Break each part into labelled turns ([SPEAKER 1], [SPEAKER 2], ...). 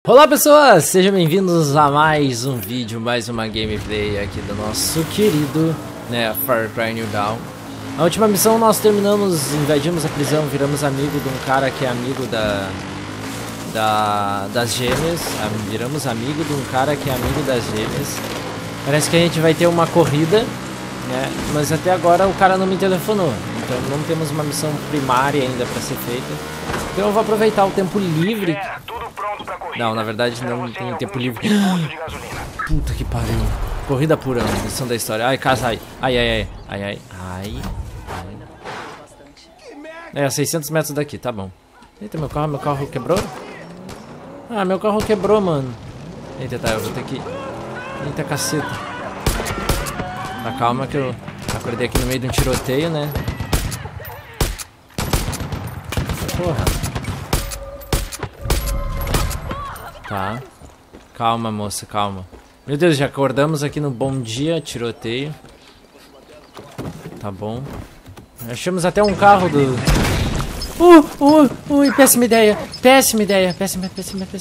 [SPEAKER 1] Olá pessoas, sejam bem-vindos a mais um vídeo, mais uma gameplay aqui do nosso querido, Far Cry New Dawn. Na última missão nós terminamos, invadimos a prisão, viramos amigo de um cara que é amigo das gêmeas. Viramos amigo de um cara que é amigo das gêmeas. Parece que a gente vai ter uma corrida, né? Mas até agora o cara não me telefonou, então não temos uma missão primária ainda para ser feita. Então eu vou aproveitar o tempo livre. Não, na verdade não tem tempo livre. Puta que pariu. Corrida pura, missão da história. Ai, casa, ai. É, 600 metros daqui, tá bom. Eita, meu carro quebrou? Ah, meu carro quebrou, mano. Eita, tá, eu vou ter que... Eita, caceta. Tá, calma que eu acordei aqui no meio de um tiroteio, né? Porra. Tá. Calma, moça, calma. Meu Deus, já acordamos aqui no bom dia, tiroteio. Tá bom. Achamos até um carro do... péssima ideia. Péssima ideia. Péssima.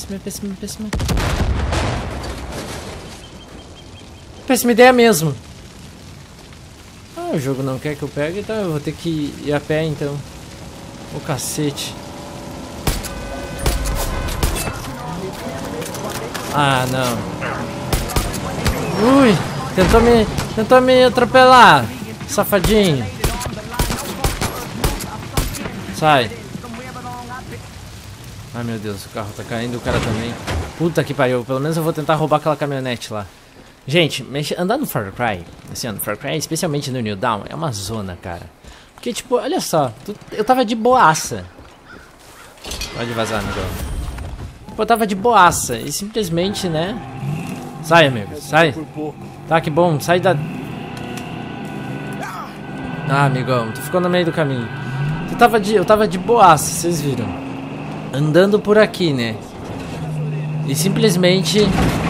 [SPEAKER 1] Péssima ideia mesmo. Ah, o jogo não quer que eu pegue, então eu vou ter que ir a pé, então. Ô, cacete. Ah, não. Ui, tentou me atropelar, safadinho. Sai. Ai, meu Deus, o carro tá caindo, o cara também. Puta que pariu, pelo menos eu vou tentar roubar aquela caminhonete lá. Gente, andar no Far Cry, assim, no Far Cry, especialmente no New Dawn, é uma zona, cara. Porque, tipo, olha só, eu tava de boaça. Pode vazar, amigão. Pô, eu tava de boaça e simplesmente, né? Sai, amigo, sai. Tá, que bom, sai da... Ah, amigão, tu ficou no meio do caminho. Eu tava de boaça, vocês viram. Andando por aqui, né? E simplesmente...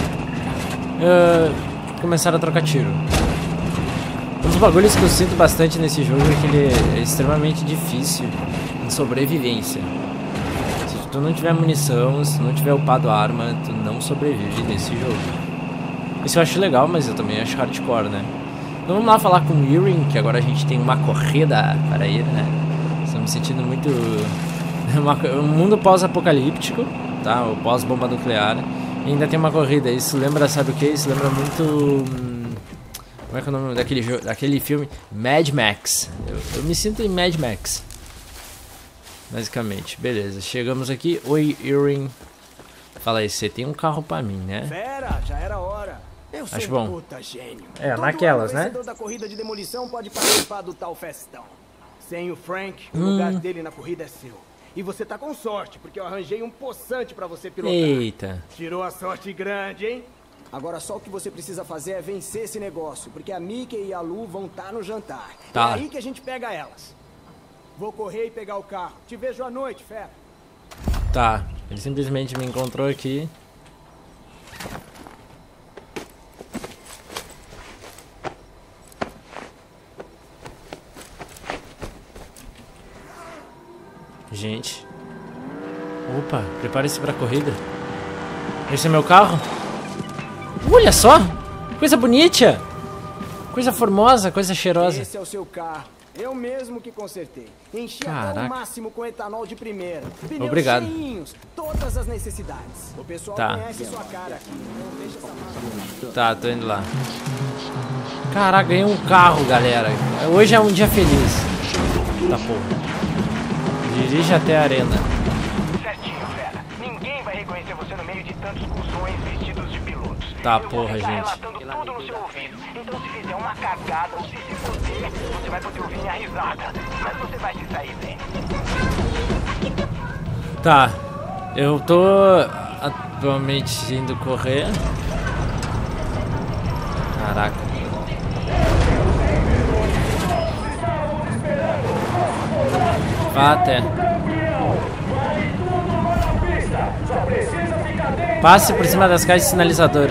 [SPEAKER 1] começaram a trocar tiro. Um dos bagulhos que eu sinto bastante nesse jogo é que ele é extremamente difícil em sobrevivência. Se tu não tiver munição, se não tiver upado a arma, tu não sobrevive nesse jogo. Isso eu acho legal, mas eu também acho hardcore, né? Então vamos lá falar com o Irwin, que agora a gente tem uma corrida para ir, né? Estou me sentindo muito... um mundo pós-apocalíptico, tá? O pós-bomba nuclear. E ainda tem uma corrida. Isso lembra, sabe o que? Isso lembra muito... Como é que é o nome daquele filme? Mad Max. Eu me sinto em Mad Max. Basicamente. Beleza, chegamos aqui. Oi, Irwin. Fala aí, você tem um carro pra mim, né?
[SPEAKER 2] Fera, já era hora. Eu sou
[SPEAKER 1] acho bom.
[SPEAKER 2] Puta gênio.
[SPEAKER 1] É, naquelas, né?
[SPEAKER 2] O vencedor da corrida de demolição pode participar do tal festão. Sem o Frank, o lugar dele na corrida é seu. E você tá com sorte, porque eu arranjei um poçante pra você pilotar.
[SPEAKER 1] Eita.
[SPEAKER 2] Tirou a sorte grande, hein? Agora só o que você precisa fazer é vencer esse negócio, porque a Mickey e a Lu vão estar no jantar.
[SPEAKER 1] Tá.
[SPEAKER 2] É aí que a gente pega elas. Vou correr e pegar o carro. Te vejo à noite, fera.
[SPEAKER 1] Tá, ele simplesmente me encontrou aqui. Gente. Opa, prepare-se pra corrida. Esse é meu carro? Olha só! Coisa bonita! Coisa formosa, coisa cheirosa.
[SPEAKER 2] Esse é o seu carro. Eu mesmo que consertei. Enchi até o máximo com etanol de primeira. Pneus
[SPEAKER 1] obrigado.
[SPEAKER 2] cheinhos, todas as necessidades. O pessoal conhece sua cara aqui. Não deixa essa marca.
[SPEAKER 1] Tá, tô indo lá. Caraca, ganhei um carro, galera. Hoje é um dia feliz. Tá, porra. Dirige até a arena.
[SPEAKER 3] Certinho, fera. Ninguém vai reconhecer você no meio de tantos cuzões vestidos de pilotos.
[SPEAKER 1] Tá, porra, gente.
[SPEAKER 3] Relatando tudo no seu ouvido. Então se fizer uma cagada ou se foder, você vai poder ouvir minha risada. Mas você vai se sair bem.
[SPEAKER 1] Tá. Eu tô atualmente indo correr. Caraca. Vá até. Passe por cima das caixas de sinalizador.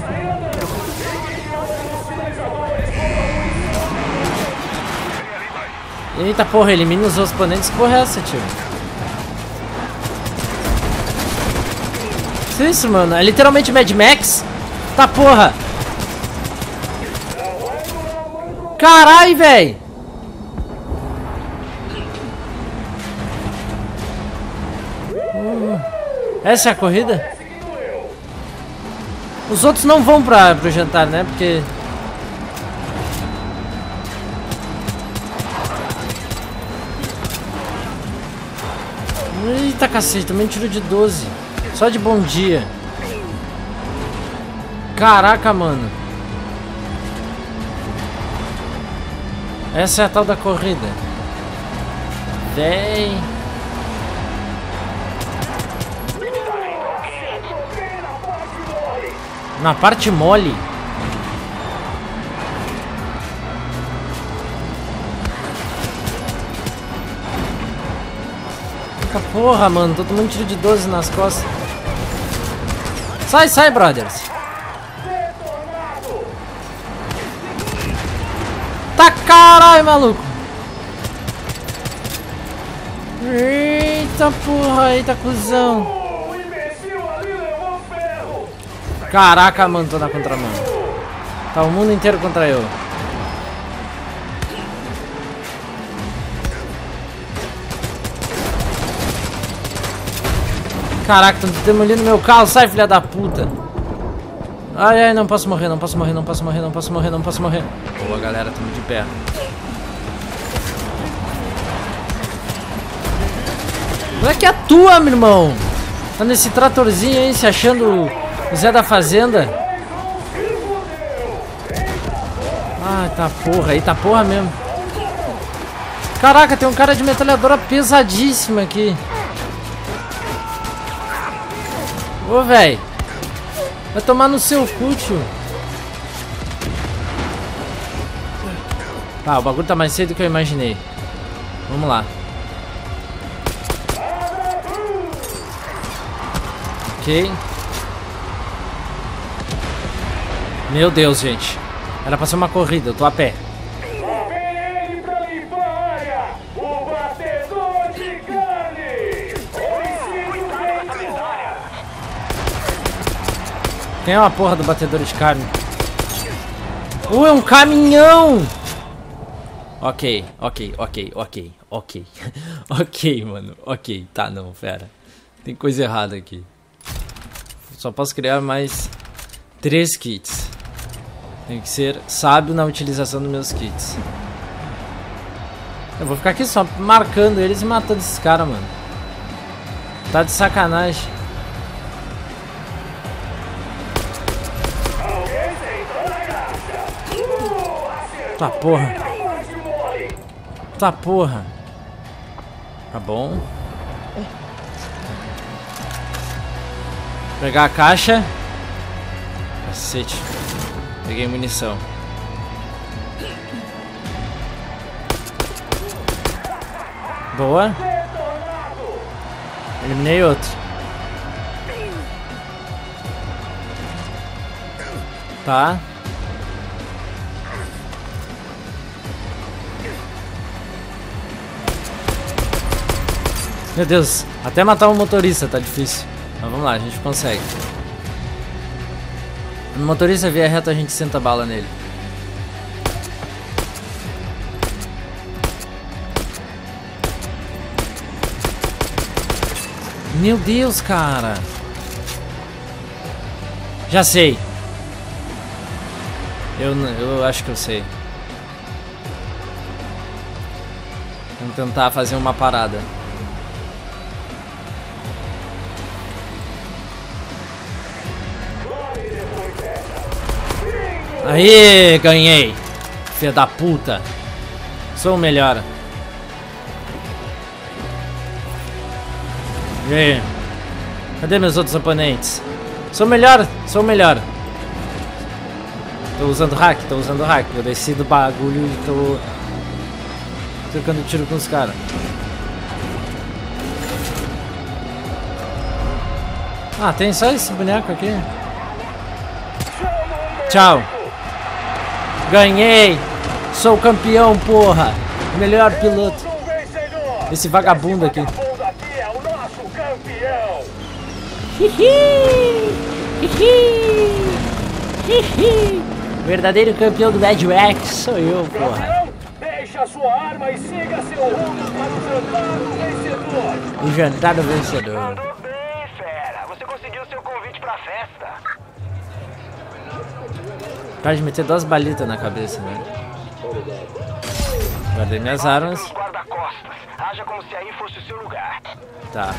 [SPEAKER 1] Eita porra, elimina os oponentes. Que porra é essa, tio? Que isso, mano? É literalmente Mad Max? Tá porra! Carai, véi! Essa é a corrida? Os outros não vão pro jantar, né? Porque... Eita cacete, também tiro de 12. Só de bom dia. Caraca, mano. Essa é a tal da corrida. Véi. Na parte mole. Eita porra, mano. Tô tomando tiro de 12 nas costas. Sai, sai, brothers. Tá caralho, maluco. Eita porra, eita cuzão. Caraca, mano, tô na contramão. Tá o mundo inteiro contra eu. Caraca, tô demolindo meu carro. Sai, filha da puta. Ai, ai, não posso morrer, não posso morrer, não posso morrer, não posso morrer, não posso morrer. Boa, galera, tamo de pé. Como é que atua, meu irmão? Tá nesse tratorzinho aí, se achando o Zé da Fazenda. Ai, tá porra, aí tá porra mesmo. Caraca, tem um cara de metralhadora pesadíssima aqui. Ô, véi. Vai tomar no seu cu, tio. Tá, o bagulho tá mais cedo do que eu imaginei. Vamos lá. Ok. Meu Deus, gente. Era pra ser uma corrida, eu tô a pé. Quem é uma porra do batedor de carne? É um caminhão! Ok, ok, ok, ok, ok. Ok, mano, ok. Tá, não, pera. Tem coisa errada aqui. Só posso criar mais 3 kits. Tem que ser sábio na utilização dos meus kits. Eu vou ficar aqui só marcando eles e matando esses caras, mano. Tá de sacanagem. Tá porra. Tá porra. Tá bom. Pegar a caixa. Cacete. Peguei munição. Boa. Eliminei outro. Tá. Meu Deus, até matar um motorista tá difícil. Mas vamos lá, a gente consegue. Quando o motorista vier reto, a gente senta bala nele. Meu Deus, cara. Já sei. Eu acho que eu sei. Vamos tentar fazer uma parada. Aí, ganhei. Filha da puta. Sou o melhor. E aí? Cadê meus outros oponentes? Sou o melhor, sou o melhor. Tô usando hack, tô usando hack. Eu desci do bagulho e tô trocando tiro com os caras. Ah, tem só esse boneco aqui. Tchau. Ganhei! Sou campeão, porra! Melhor piloto. Esse vagabundo aqui. Verdadeiro campeão do Mad Max sou eu, porra.
[SPEAKER 4] Deixe a sua arma e siga seu rumo para o jantar do vencedor.
[SPEAKER 1] O jantar do vencedor.
[SPEAKER 3] Mandou bem, fera. Você conseguiu seu convite pra festa.
[SPEAKER 1] Pode meter 2 balitas na cabeça, né? Guardei minhas armas.
[SPEAKER 3] Pelos guarda-costas. Haja como se aí fosse o seu lugar.
[SPEAKER 1] Tá.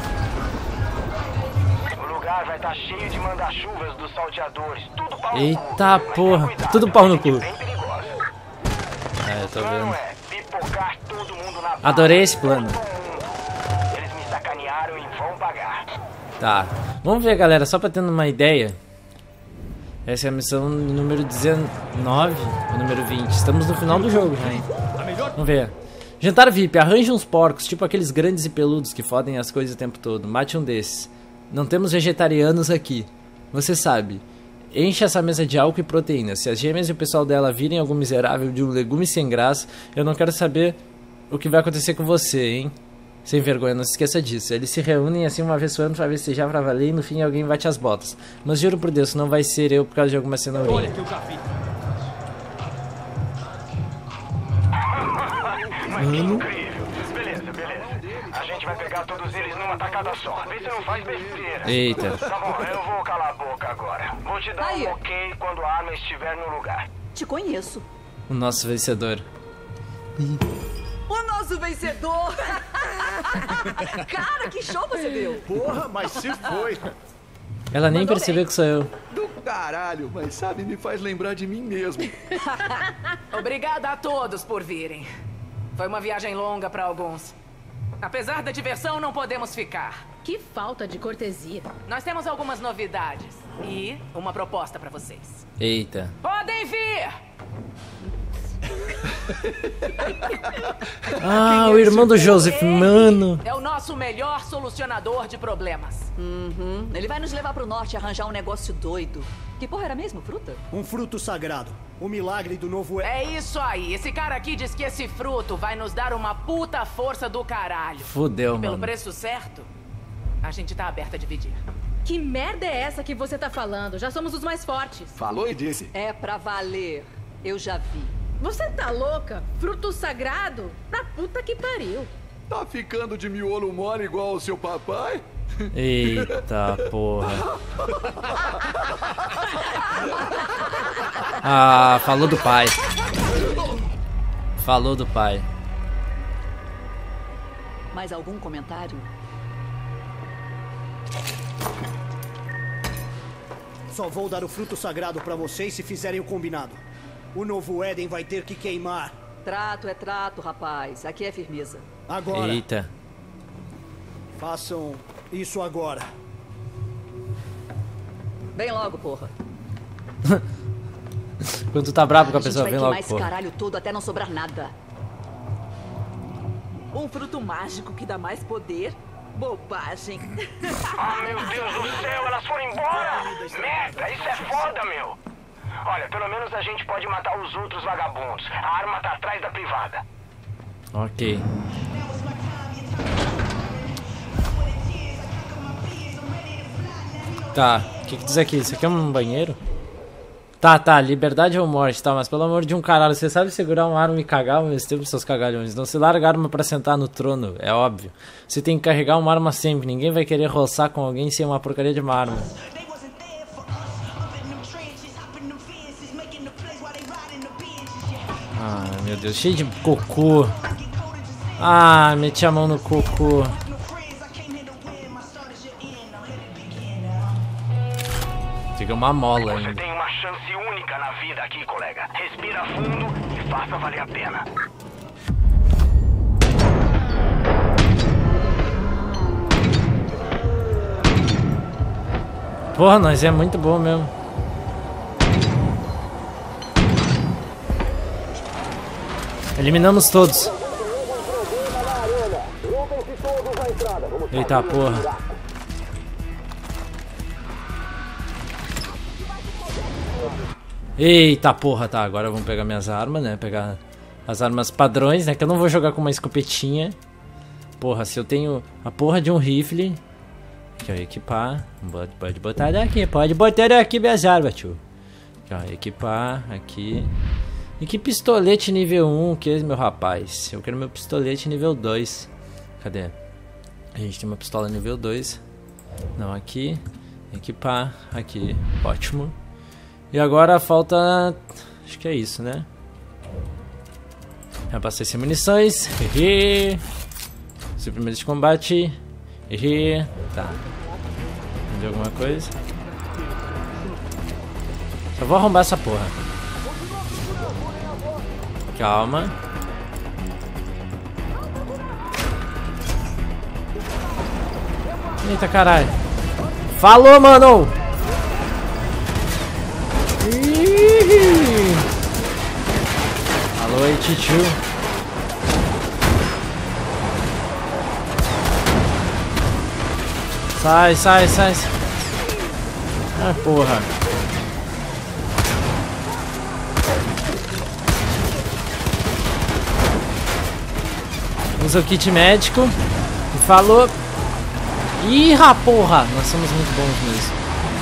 [SPEAKER 3] O lugar vai estar cheio de manda-chuvas dos salteadores. Tudo pau no cu.
[SPEAKER 1] Eita
[SPEAKER 3] Mas
[SPEAKER 1] porra.
[SPEAKER 3] tenha cuidado,
[SPEAKER 1] Tudo pau no
[SPEAKER 3] gente
[SPEAKER 1] cu.
[SPEAKER 3] bem perigosa.
[SPEAKER 1] É, eu tô
[SPEAKER 3] O plano
[SPEAKER 1] vendo.
[SPEAKER 3] é pipocar todo mundo na bala.
[SPEAKER 1] Adorei esse plano.
[SPEAKER 3] Todo mundo. Eles me sacanearam e vão pagar.
[SPEAKER 1] Tá. Vamos ver, galera, só pra ter uma ideia. Essa é a missão número 19, ou número 20. Estamos no final do jogo já, hein? Vamos ver. Jantar VIP. Arranje uns porcos, tipo aqueles grandes e peludos que fodem as coisas o tempo todo. Mate um desses. Não temos vegetarianos aqui. Você sabe. Enche essa mesa de álcool e proteína. Se as gêmeas e o pessoal dela virem algum miserável de um legume sem graça, eu não quero saber o que vai acontecer com você, hein? Sem vergonha, não se esqueça disso. Eles se reúnem assim uma vez por ano pra festejar pra valer e no fim alguém bate as botas. Mas juro por Deus, não vai ser eu por causa de alguma cenourinha.
[SPEAKER 3] Mas que incrível. Beleza. A gente vai pegar todos eles numa tacada só. Vê se não faz besteira.
[SPEAKER 1] Eita.
[SPEAKER 3] Tá bom, eu vou calar a boca agora. Vou te dar
[SPEAKER 5] Aí.
[SPEAKER 3] um ok quando a arma estiver no lugar.
[SPEAKER 5] Te conheço.
[SPEAKER 1] O nosso vencedor.
[SPEAKER 5] O nosso vencedor! Cara, que show você deu!
[SPEAKER 2] Porra, mas se foi.
[SPEAKER 1] Ela nem
[SPEAKER 5] Mandou
[SPEAKER 1] percebeu
[SPEAKER 5] bem.
[SPEAKER 1] que sou eu.
[SPEAKER 6] Do caralho, mas sabe, me faz lembrar de mim mesmo.
[SPEAKER 7] Obrigada a todos por virem. Foi uma viagem longa para alguns. Apesar da diversão, não podemos ficar.
[SPEAKER 8] Que falta de cortesia.
[SPEAKER 7] Nós temos algumas novidades e uma proposta para vocês.
[SPEAKER 1] Eita.
[SPEAKER 7] Podem vir!
[SPEAKER 1] Ah, o irmão do Joseph, mano.
[SPEAKER 7] É o nosso melhor solucionador de problemas.
[SPEAKER 5] Ele vai nos levar pro norte e arranjar um negócio doido. Que porra era mesmo, fruta?
[SPEAKER 9] Um fruto sagrado. O milagre do novo...
[SPEAKER 7] É isso aí. Esse cara aqui diz que esse fruto vai nos dar uma puta força do caralho.
[SPEAKER 1] Fudeu,
[SPEAKER 7] E pelo
[SPEAKER 1] mano.
[SPEAKER 7] preço certo, a gente tá aberto a dividir.
[SPEAKER 8] Que merda é essa que você tá falando? Já somos os mais fortes.
[SPEAKER 6] Falou e disse.
[SPEAKER 5] É pra valer. Eu já vi.
[SPEAKER 8] Você tá louca? Fruto sagrado? Pra puta que pariu.
[SPEAKER 6] Tá ficando de miolo mole igual ao seu papai?
[SPEAKER 1] Eita porra. Ah, falou do pai. Falou do pai.
[SPEAKER 5] Mais algum comentário?
[SPEAKER 9] Só vou dar o fruto sagrado pra vocês se fizerem o combinado. O novo Éden vai ter que queimar.
[SPEAKER 5] Trato é trato, rapaz. Aqui é firmeza.
[SPEAKER 9] Agora.
[SPEAKER 1] Eita.
[SPEAKER 9] Façam isso agora.
[SPEAKER 5] Vem logo, porra.
[SPEAKER 1] Quando tu tá bravo com a
[SPEAKER 5] gente
[SPEAKER 1] pessoa,
[SPEAKER 5] vai
[SPEAKER 1] vem
[SPEAKER 5] queimar
[SPEAKER 1] logo,
[SPEAKER 5] esse
[SPEAKER 1] porra.
[SPEAKER 5] caralho todo até não sobrar nada.
[SPEAKER 10] Um fruto mágico que dá mais poder? Bobagem.
[SPEAKER 3] Ah, meu Deus do céu, elas foram embora! Merda, isso é foda, meu! Olha, pelo menos a gente pode matar os outros vagabundos. A arma tá atrás da privada.
[SPEAKER 1] Ok. Tá, o que diz aqui? Isso aqui é um banheiro? Tá, liberdade ou morte, tá, mas pelo amor de um caralho, você sabe segurar uma arma e cagar ao mesmo tempo, seus cagalhões. Não se larga a arma pra sentar no trono, é óbvio. Você tem que carregar uma arma sempre, ninguém vai querer roçar com alguém sem uma porcaria de uma arma. Ah, meu Deus, cheio de cocô. Ah, meti a mão no cocô. Fica uma mola
[SPEAKER 3] Você
[SPEAKER 1] ainda.
[SPEAKER 3] tem uma chance única na vida aqui, colega. Respira fundo e faça valer a pena.
[SPEAKER 1] Porra, nós é muito bom mesmo. Eliminamos todos. Eita porra. Eita porra, tá, agora vamos pegar minhas armas, né, pegar as armas padrões, né, que eu não vou jogar com uma escopetinha. Porra, se eu tenho a porra de um rifle, Aqui, ó, equipar. Pode botar daqui, pode botar daqui minhas armas, tio. Aqui, ó, equipar, aqui. E que pistolete nível 1 que é, meu rapaz? Eu quero meu pistolete nível 2. Cadê? A gente tem uma pistola nível 2. Não, aqui. Equipar, aqui. Ótimo. E agora falta... Acho que é isso, né? Abastecer munições. Suprimento de combate. Tá. Entendeu alguma coisa? Só vou arrombar essa porra. Calma. Eita caralho. Falou, mano! Alô aí, titio. Sai. Ah, porra. Usa o kit médico. E falou. Ih, porra. Nós somos muito bons nisso.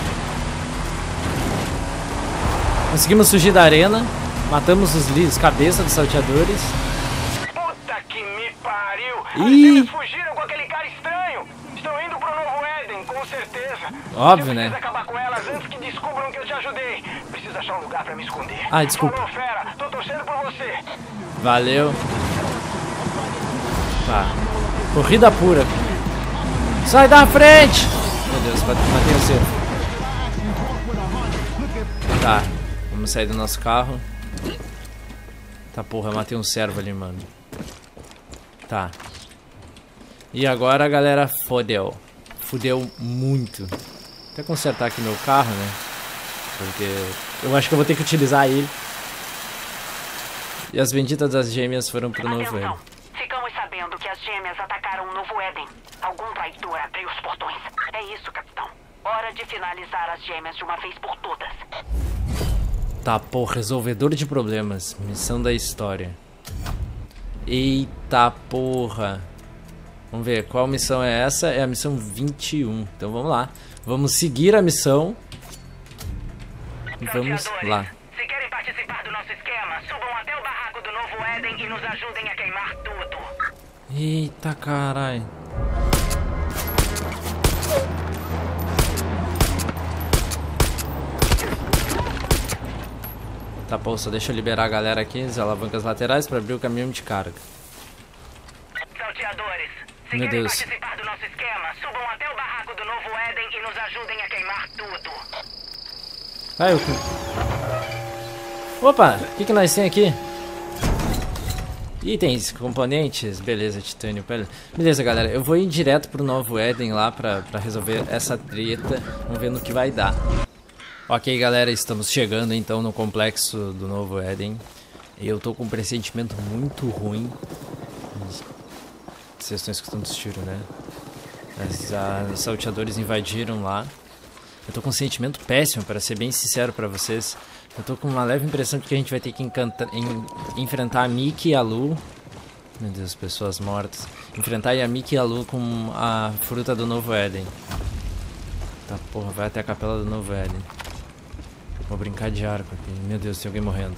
[SPEAKER 1] Conseguimos fugir da arena. Matamos os cabeças dos salteadores.
[SPEAKER 3] Puta que me pariu!
[SPEAKER 1] Ih!
[SPEAKER 3] Eles fugiram com aquele cara estranho! Estão indo pro Novo Éden, com certeza!
[SPEAKER 1] Óbvio, né?
[SPEAKER 3] Precisa acabar com elas antes que descubram que eu te ajudei! Preciso achar um lugar pra me esconder.
[SPEAKER 1] Ah, desculpa.
[SPEAKER 3] Falou, fera! Tô torcendo por você!
[SPEAKER 1] Valeu. Tá. Corrida pura. Sai da frente! Meu Deus, matei o cervo. Tá. Vamos sair do nosso carro. Tá, porra, matei um servo ali, mano. Tá. E agora, galera, fodeu. Fudeu muito. Vou até consertar aqui meu carro, né? Porque eu acho que eu vou ter que utilizar ele. E as benditas das gêmeas foram pro Novo Éden.
[SPEAKER 11] Ficamos sabendo que as gêmeas atacaram o Novo Éden. Algum traidor abriu os portões. É isso, capitão. Hora de finalizar as gêmeas de uma vez por todas.
[SPEAKER 1] Tá, porra, resolvedor de problemas. Missão da história. Eita porra. Vamos ver, qual missão é essa? É a missão 21. Então vamos lá. Vamos seguir a missão. E vamos lá.
[SPEAKER 11] Se querem participar do nosso esquema, subam até o barraco do Novo Éden e nos ajudem a queimar tudo.
[SPEAKER 1] Eita caralho. Tá, pô, só deixa eu liberar a galera aqui, as alavancas laterais pra abrir o caminhão de carga.
[SPEAKER 11] Salteadores, se
[SPEAKER 1] Meu
[SPEAKER 11] querem
[SPEAKER 1] Deus.
[SPEAKER 11] participar do nosso esquema, subam até o barraco do Novo Éden e nos ajudem a queimar tudo.
[SPEAKER 1] Ai, Opa, o que nós temos aqui? Itens, componentes, beleza, titânio, beleza, galera, eu vou ir direto pro Novo Éden lá pra resolver essa treta, vamos ver no que vai dar. Ok, galera, estamos chegando então no complexo do Novo Éden. Eu tô com um pressentimento muito ruim. Vocês estão escutando os tiros, né? Os salteadores invadiram lá. Eu tô com um sentimento péssimo, para ser bem sincero pra vocês. Eu tô com uma leve impressão de que a gente vai ter que enfrentar a Mickey e a Lu. Meu Deus, pessoas mortas. Enfrentar a Mickey e a Lu com a fruta do Novo Éden. Tá, porra, vai até a capela do Novo Éden. Vou brincar de arco aqui. Meu Deus, tem alguém morrendo.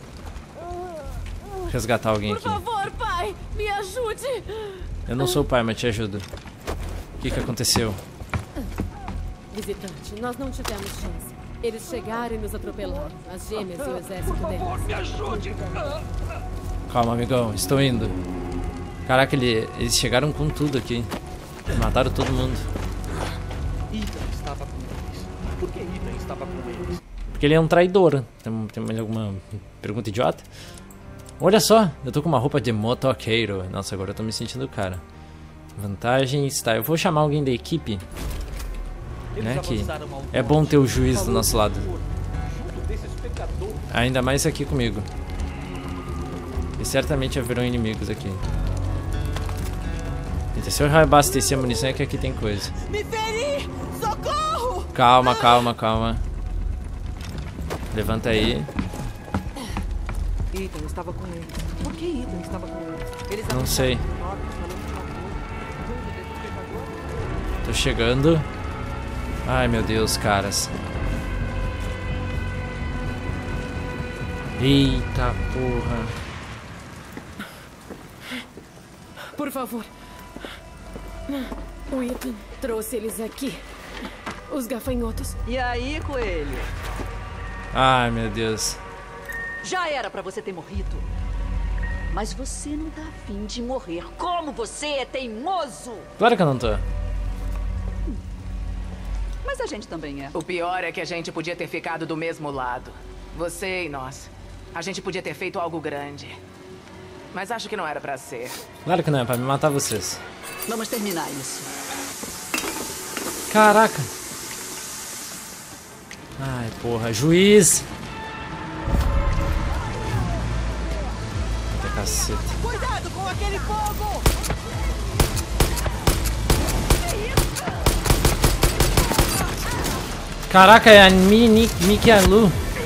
[SPEAKER 1] Vou resgatar alguém aqui.
[SPEAKER 8] Por favor, pai, me ajude.
[SPEAKER 1] Eu não sou o pai, mas te ajudo. O que aconteceu?
[SPEAKER 8] Visitante, nós não tivemos chance. Eles chegaram e nos atropelaram. As gêmeas e o exército delas.
[SPEAKER 4] Me ajude!
[SPEAKER 1] Calma, amigão. Estou indo. Caraca, eles chegaram com tudo aqui. Mataram todo mundo.
[SPEAKER 6] Ethan estava com eles. Por que Ethan estava com eles?
[SPEAKER 1] Porque ele é um traidor. Tem mais alguma pergunta idiota? Olha só, eu tô com uma roupa de motoqueiro. Nossa, agora eu tô me sentindo cara. Vantagens, tá, eu vou chamar alguém da equipe. Né, que é bom ter o juiz do nosso lado. Ainda mais aqui comigo. E certamente haverão inimigos aqui. Eita, se eu reabastecer a munição é que aqui tem coisa.
[SPEAKER 10] Me feri! Socorro!
[SPEAKER 1] Calma, calma, calma. Levanta aí.
[SPEAKER 10] Ethan estava com eles. Por que Ethan estava com eles? Eles
[SPEAKER 1] Não sei. Tô chegando. Ai, meu Deus, caras. Eita porra.
[SPEAKER 8] Por favor. O Ethan trouxe eles aqui. Os gafanhotos.
[SPEAKER 5] E aí, coelho?
[SPEAKER 1] Ai, meu Deus.
[SPEAKER 5] Já era pra você ter morrido. Mas você não tá afim de morrer. Como você é teimoso!
[SPEAKER 1] Claro que eu não tô.
[SPEAKER 5] Mas a gente também é.
[SPEAKER 7] O pior é que a gente podia ter ficado do mesmo lado. Você e nós. A gente podia ter feito algo grande. Mas acho que não era pra ser.
[SPEAKER 1] Claro que não é pra me matar vocês.
[SPEAKER 5] Vamos terminar isso.
[SPEAKER 1] Caraca. Ai, porra. Juiz. Eita caceta.
[SPEAKER 10] Cuidado com aquele fogo!
[SPEAKER 1] Caraca, é a Mickey e a Lu.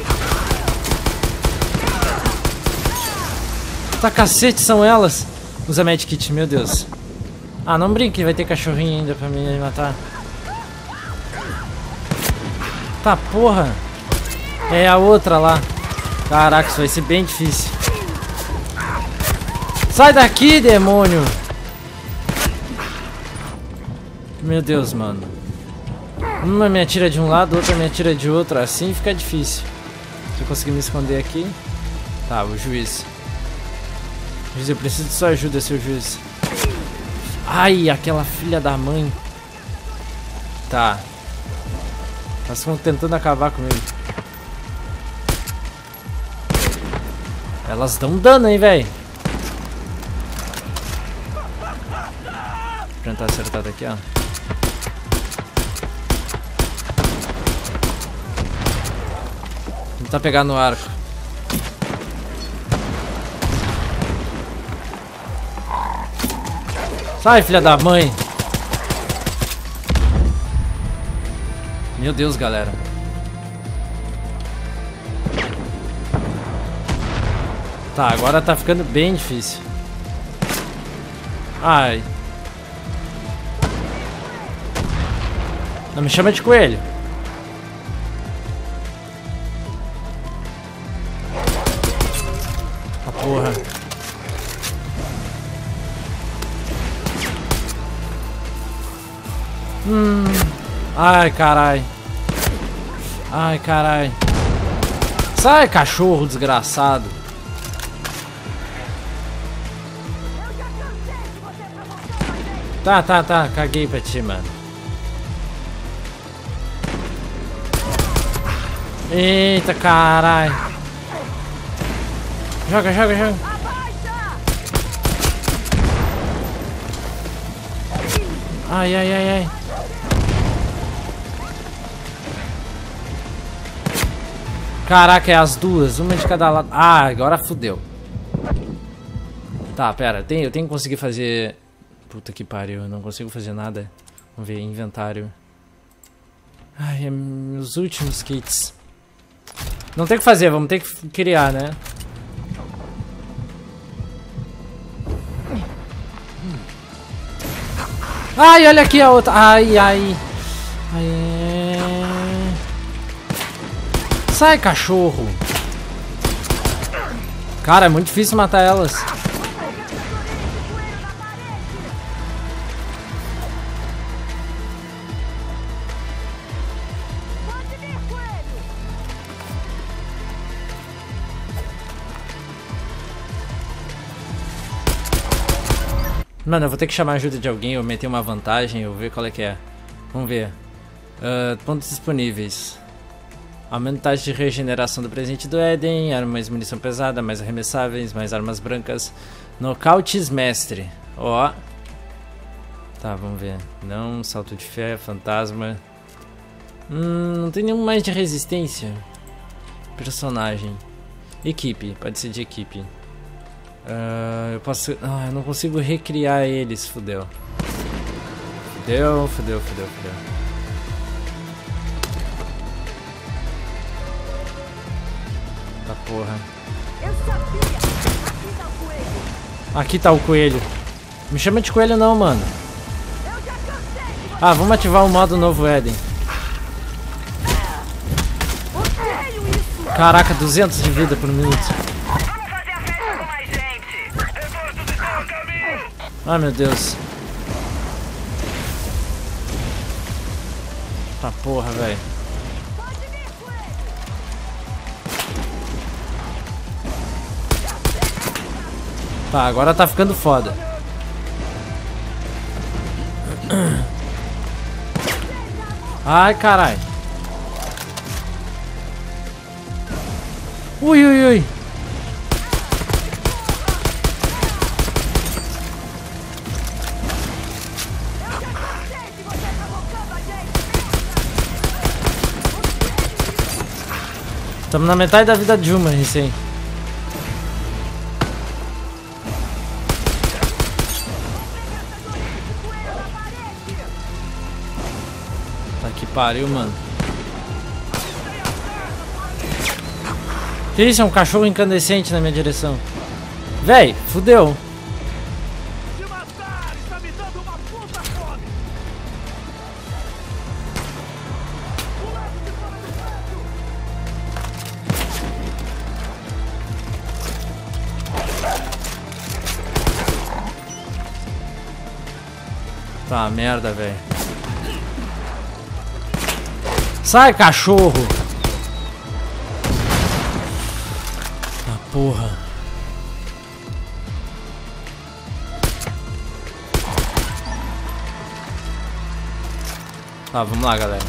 [SPEAKER 1] Tá cacete, são elas. Usa medkit, meu Deus. Ah, não brinque, vai ter cachorrinho ainda pra me matar. Tá, porra. É a outra lá. Caraca, isso vai ser bem difícil. Sai daqui, demônio. Meu Deus, mano. Uma me atira de um lado, outra me atira de outro. Assim fica difícil. Se eu conseguir me esconder aqui. Tá, o juiz. Juiz, eu preciso de sua ajuda, seu juiz. Ai, aquela filha da mãe. Tá. Elas estão tentando acabar comigo. Elas dão dano, hein, velho. Vou tentar acertar daqui, ó. Vou tentar pegar no arco. Sai, filha da mãe. Meu Deus, galera. Tá, agora tá ficando bem difícil. Ai. Não me chama de coelho. A porra. Ai, carai. Ai, carai. Sai, cachorro desgraçado. Tá. Caguei pra ti, mano. Eita, carai. Joga. Ai. Caraca, é as duas, uma de cada lado. Ah, agora fudeu. Tá, pera, eu tenho que conseguir fazer... Puta que pariu, eu não consigo fazer nada. Vamos ver, inventário. Ai, é meus últimos kits. Não tem o que fazer, vamos ter que criar, né? Ai, olha aqui a outra. Ai. Sai, cachorro. Cara, é muito difícil matar elas. Mano, eu vou ter que chamar a ajuda de alguém, eu meter uma vantagem, eu ver qual é que é. Vamos ver. Pontos disponíveis. Aumenta a taxa de regeneração do presente do Éden, armas, munição pesada, mais arremessáveis, mais armas brancas. Nocautes mestre. Ó. Tá, vamos ver. Não, salto de fé, fantasma. Não tem nenhum mais de resistência. Personagem. Equipe, pode ser de equipe. Eu posso... eu não consigo recriar eles, fudeu. Fudeu. Tá porra. Aqui tá o coelho. Me chama de coelho não, mano. Ah, vamos ativar o modo novo Éden. Caraca, 200 de vida por minuto. Ai, meu Deus. Tá porra, velho. Tá, agora tá ficando foda. Ai, caralho. Ui, ui, ui. Estamos na metade da vida de uma, recém. Tá que pariu, mano. Que isso? É um cachorro incandescente na minha direção. Véi, fudeu. Tá, merda, velho. Sai, cachorro! Ah, porra. Tá, vamos lá, galera.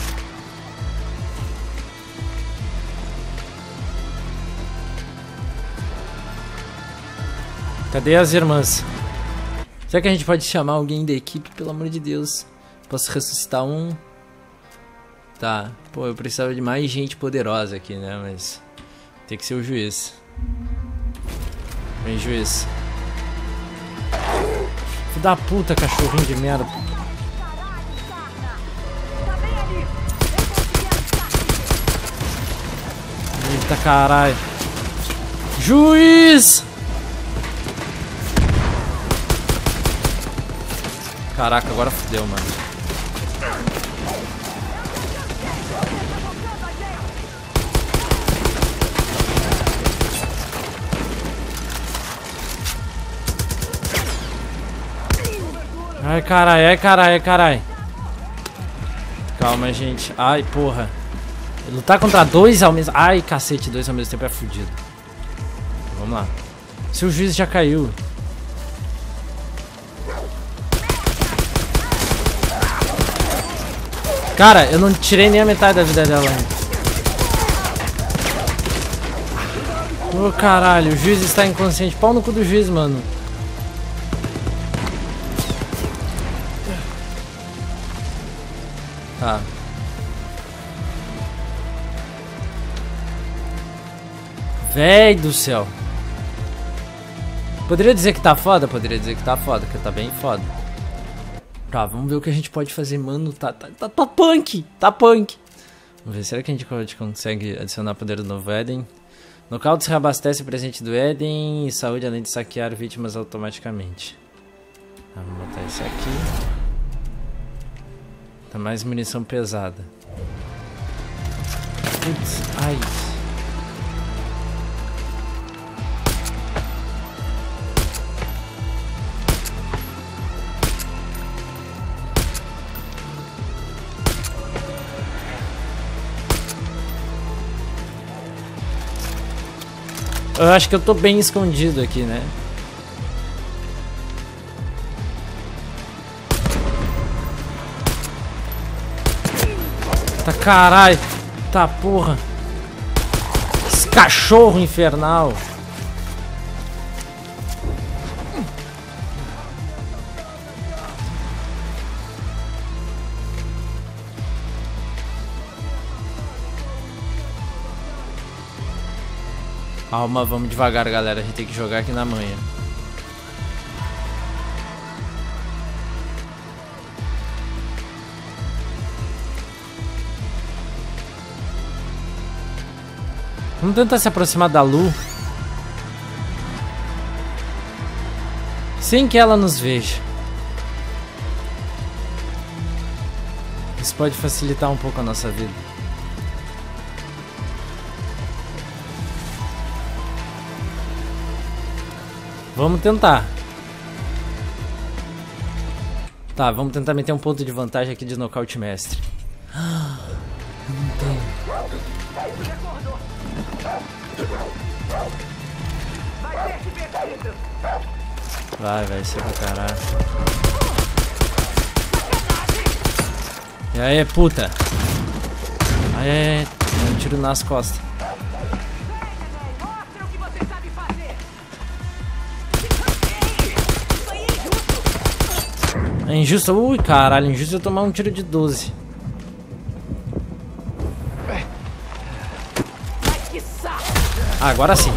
[SPEAKER 1] Cadê as irmãs? Será que a gente pode chamar alguém da equipe? Pelo amor de Deus. Posso ressuscitar um? Tá. Pô, eu precisava de mais gente poderosa aqui, né? Mas tem que ser o juiz. Vem, juiz. Filho da puta, cachorrinho de merda. Eita, caralho. Juiz! Caraca, agora fodeu, mano. Ai, caralho, ai, caralho, ai, caralho. Calma, gente. Ai, porra. Lutar contra dois ao mesmo... Ai, cacete, dois ao mesmo tempo é fudido. Vamos lá. Se o juiz já caiu... Cara, eu não tirei nem a metade da vida dela ainda. Ô, caralho, o juiz está inconsciente. Pau no cu do juiz, mano. Tá. Véi do céu. Poderia dizer que tá foda? Poderia dizer que tá foda, que tá bem foda. Tá, vamos ver o que a gente pode fazer, mano. Tá punk! Tá punk! Vamos ver, será que a gente consegue adicionar poder do novo Éden? Nocaute reabastece o presente do Éden e saúde além de saquear vítimas automaticamente. Tá, vamos botar esse aqui. Tá mais munição pesada. Putz, ai. Eu acho que eu tô bem escondido aqui, né? Tá caralho. Tá porra. Esse cachorro infernal. Calma, vamos devagar, galera. A gente tem que jogar aqui na manhã. Vamos tentar se aproximar da Lu sem que ela nos veja. pode facilitar um pouco a nossa vida. Vamos tentar. Tá, vamos tentar meter um ponto de vantagem aqui de nocaute mestre. Não tem. Vai ser pra caralho. E aí, puta. Aí, um tiro nas costas. É injusto. Ui, caralho, injusto eu tomar um tiro de 12. Ah, agora sim.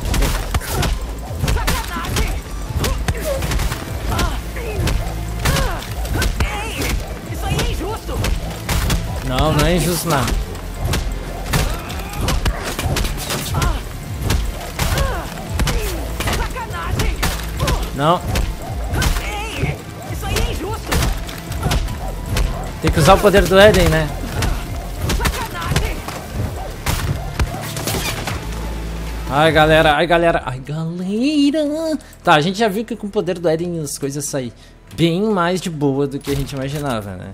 [SPEAKER 7] Isso aí é injusto.
[SPEAKER 1] Não é injusto não. Não.
[SPEAKER 7] Isso aí é injusto.
[SPEAKER 1] Tem que usar o poder do Eden, né? Ai, galera. Tá, a gente já viu que com o poder do Eden as coisas saem bem mais de boa do que a gente imaginava, né?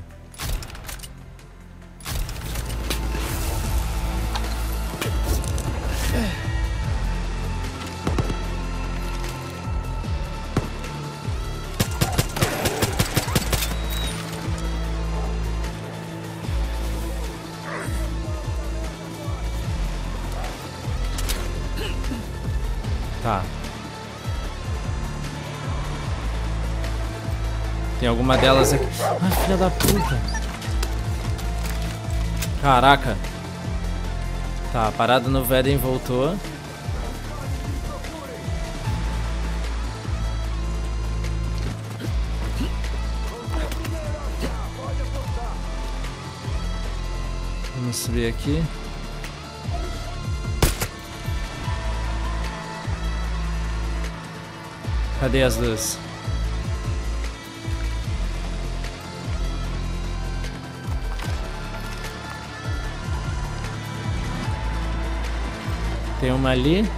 [SPEAKER 1] Tá. Tem alguma delas aqui. Ai, filha da puta. Caraca. Tá, a parada no Eden voltou. Vamos subir aqui. Cadê as duas? Tem uma ali.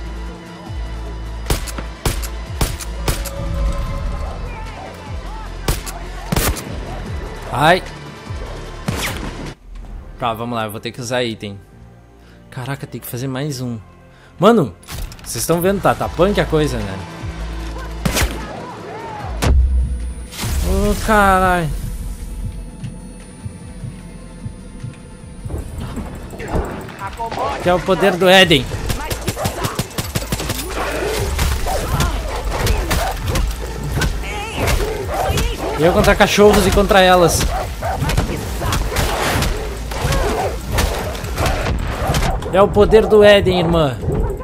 [SPEAKER 1] Ai. Tá, vamos lá, eu vou ter que usar item. Caraca, tem que fazer mais um. Mano, vocês estão vendo, tá punk a coisa, né? Oh, caralho. Que é o poder do Eden. Eu contra cachorros e contra elas. É o poder do Eden, irmã.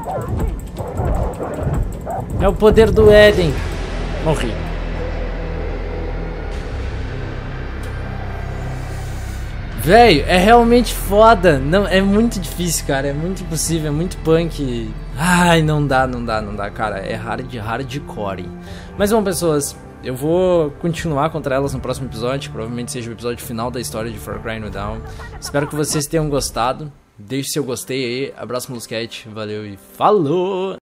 [SPEAKER 1] É o poder do Eden. Morri. Velho, é realmente foda. Não, é muito difícil, cara. É muito impossível, é muito punk. Ai, não dá, cara. É hardcore. Mas bom, pessoas, eu vou continuar contra elas no próximo episódio. Provavelmente seja o episódio final da história de Far Cry New Dawn. Espero que vocês tenham gostado. Deixe seu gostei aí. Abraço, Molusquete. Valeu e falou!